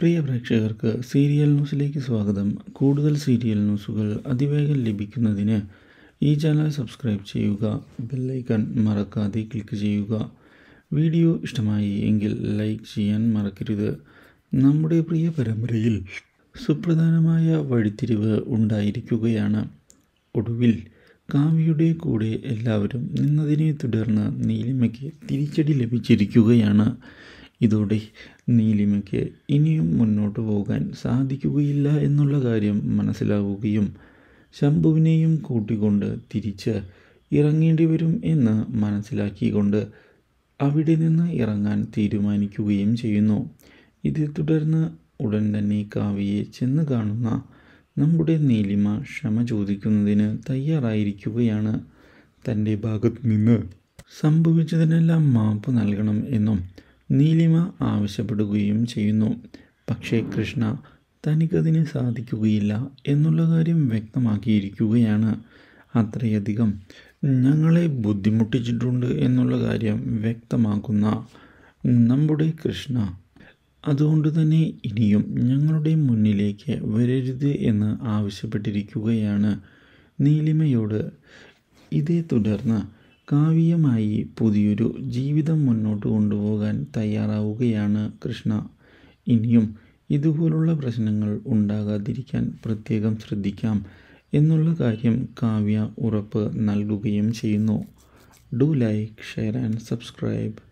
പ്രിയ പ്രേക്ഷകർക്ക് സീരിയൽ ന്യൂസിലേക്ക് സ്വാഗതം. കൂടുതൽ സീരിയൽ ന്യൂസുകൾ അതിവേഗം ലഭിക്കുന്നതിന് ഈ ചാനൽ സബ്സ്ക്രൈബ് ചെയ്യുക, ബെല്ലൈക്കൺ മറക്കാതെ ക്ലിക്ക് ചെയ്യുക. വീഡിയോ ഇഷ്ടമായി എങ്കിൽ ലൈക്ക് ചെയ്യാൻ മറക്കരുത്. നമ്മുടെ പ്രിയ പരമ്പരയിൽ സുപ്രധാനമായ വഴിത്തിരിവ് ഉണ്ടായിരിക്കുകയാണ്. ഒടുവിൽ കാവ്യയുടെ കൂടെ എല്ലാവരും നിന്നതിനെ തുടർന്ന് നീലിമയ്ക്ക് തിരിച്ചടി ലഭിച്ചിരിക്കുകയാണ്. ഇതോടെ നീലിമയ്ക്ക് ഇനിയും മുന്നോട്ട് പോകാൻ സാധിക്കുകയില്ല എന്നുള്ള കാര്യം മനസ്സിലാവുകയും ശംഭുവിനെയും കൂട്ടിക്കൊണ്ട് തിരിച്ച് ഇറങ്ങേണ്ടി വരും എന്ന് മനസ്സിലാക്കിക്കൊണ്ട് അവിടെ നിന്ന് ഇറങ്ങാൻ തീരുമാനിക്കുകയും ചെയ്യുന്നു. ഇതേ തുടർന്ന് ഉടൻ തന്നെ കാവ്യയെ ചെന്ന് കാണുന്ന നമ്മുടെ നീലിമ ക്ഷമ ചോദിക്കുന്നതിന് തയ്യാറായിരിക്കുകയാണ്. തൻ്റെ ഭാഗത്ത് നിന്ന് സംഭവിച്ചതിനെല്ലാം മാപ്പ് നൽകണം എന്നും നീലിമ ആവശ്യപ്പെടുകയും ചെയ്യുന്നു. പക്ഷേ കൃഷ്ണ തനിക്കതിന് സാധിക്കുകയില്ല എന്നുള്ള കാര്യം വ്യക്തമാക്കിയിരിക്കുകയാണ്. അത്രയധികം ഞങ്ങളെ ബുദ്ധിമുട്ടിച്ചിട്ടുണ്ട് എന്നുള്ള കാര്യം വ്യക്തമാക്കുന്ന നമ്മുടെ കൃഷ്ണ അതുകൊണ്ട് തന്നെ ഇനിയും ഞങ്ങളുടെ മുന്നിലേക്ക് വരരുത് എന്ന് ആവശ്യപ്പെട്ടിരിക്കുകയാണ് നീലിമയോട്. ഇതേ തുടർന്ന് കാവ്യയുമായി പുതിയൊരു ജീവിതം മുന്നോട്ട് കൊണ്ടുപോകാൻ തയ്യാറാവുകയാണ് കൃഷ്ണ. ഇനിയും ഇതുപോലുള്ള പ്രശ്നങ്ങൾ ഉണ്ടാകാതിരിക്കാൻ പ്രത്യേകം ശ്രദ്ധിക്കാം എന്നുള്ള കാര്യം കാവ്യ ഉറപ്പ് നൽകുകയും ചെയ്യുന്നു. Do like, share and subscribe.